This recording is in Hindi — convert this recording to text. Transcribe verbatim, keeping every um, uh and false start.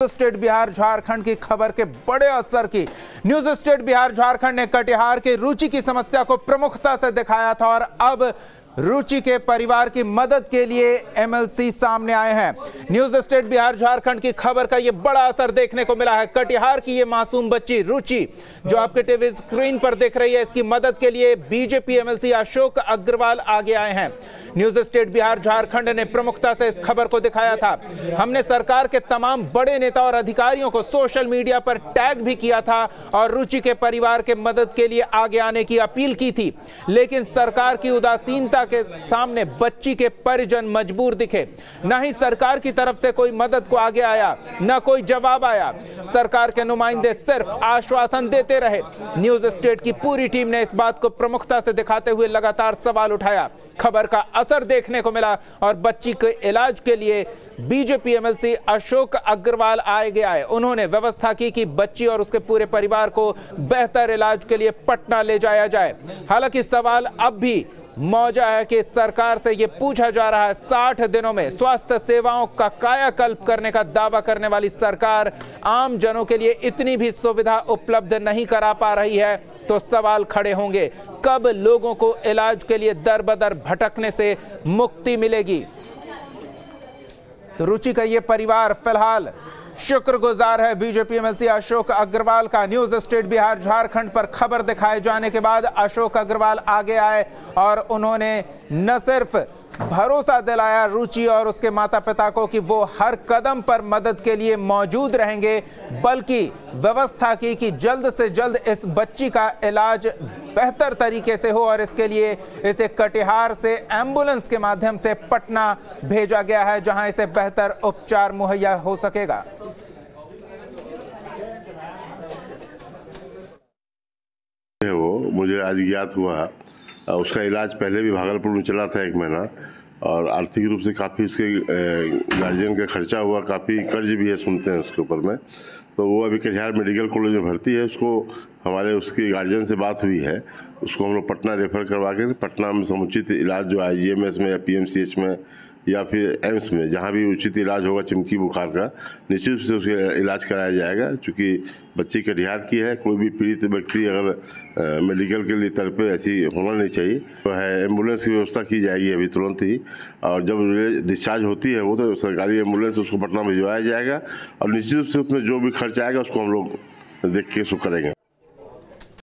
स्टेट बिहार झारखंड की खबर के बड़े असर की। न्यूज स्टेट बिहार झारखंड ने कटिहार की रुचि की समस्या को प्रमुखता से दिखाया था और अब रुचि के परिवार की मदद के लिए एमएलसी सामने आए हैं। न्यूज स्टेट बिहार झारखंड की खबर का यह बड़ा असर देखने को मिला है। कटिहार की यह मासूम बच्ची रुचि जो आपके टीवी स्क्रीन पर देख रही है, इसकी मदद के लिए बीजेपी एमएलसी अशोक अग्रवाल आगे आए हैं। न्यूज स्टेट बिहार झारखंड ने प्रमुखता से इस खबर को दिखाया था। हमने सरकार के तमाम बड़े नेता और अधिकारियों को सोशल मीडिया पर टैग भी किया था और रुचि के परिवार के मदद के लिए आगे आने की अपील की थी, लेकिन सरकार की उदासीनता के सामने बच्ची के परिजन मजबूर दिखे। न ही सरकार की तरफ से कोई मदद को आगे आया, न कोई जवाब आया। सरकार के नुमाइंदे सिर्फ आश्वासन देते रहे। न्यूज स्टेट की पूरी टीम ने इस बात को प्रमुखता से दिखाते हुए लगातार सवाल उठाया। खबर का असर देखने को मिला और बच्ची के इलाज के लिए बीजेपी एमएलसी अशोक अग्रवाल आगे आए। उन्होंने व्यवस्था की कि बच्ची और उसके पूरे परिवार को बेहतर इलाज के लिए पटना ले जाया जाए। हालांकि सवाल अब भी मौजा है कि सरकार से यह पूछा जा रहा है, साठ दिनों में स्वास्थ्य सेवाओं का कायाकल्प करने का दावा करने वाली सरकार आम जनों के लिए इतनी भी सुविधा उपलब्ध नहीं करा पा रही है, तो सवाल खड़े होंगे, कब लोगों को इलाज के लिए दर बदर भटकने से मुक्ति मिलेगी। तो रुचि का यह परिवार फिलहाल शुक्रगुजार है बीजेपी एमएलसी अशोक अग्रवाल का। न्यूज स्टेट बिहार झारखंड पर खबर दिखाए जाने के बाद अशोक अग्रवाल आगे आए और उन्होंने न सिर्फ भरोसा दिलाया रुचि और उसके माता पिता को कि वो हर कदम पर मदद के लिए मौजूद रहेंगे, बल्कि व्यवस्था की कि जल्द से जल्द इस बच्ची का इलाज बेहतर तरीके से हो और इसके लिए इसे कटिहार से एम्बुलेंस के माध्यम से पटना भेजा गया है, जहां इसे बेहतर उपचार मुहैया हो सकेगा। वो मुझे आज ज्ञात हुआ, उसका इलाज पहले भी भागलपुर में चला था एक महीना और आर्थिक रूप से काफ़ी उसके गार्जियन का खर्चा हुआ, काफ़ी कर्ज भी है सुनते हैं उसके ऊपर में। तो वो अभी कटिहार मेडिकल कॉलेज में भर्ती है। उसको हमारे उसके गार्जियन से बात हुई है, उसको हम लोग पटना रेफर करवा के पटना में समुचित इलाज जो आई जी एम एस में या पी एम सी एच में या फिर एम्स में, जहाँ भी उचित इलाज होगा चिमकी बुखार का, निश्चित रूप से उसका इलाज कराया जाएगा। चूँकि बच्ची कटिहार की है, कोई भी पीड़ित व्यक्ति अगर आ, मेडिकल के लिए तरफे ऐसी होना नहीं चाहिए, तो है एम्बुलेंस की व्यवस्था की जाएगी अभी तुरंत ही। और जब डिस्चार्ज होती है वो तो सरकारी एम्बुलेंस उसको पटना भिजवाया जाएगा और निश्चित रूप से उसमें जो भी खर्च आएगा उसको हम लोग देख के उसको करेंगे।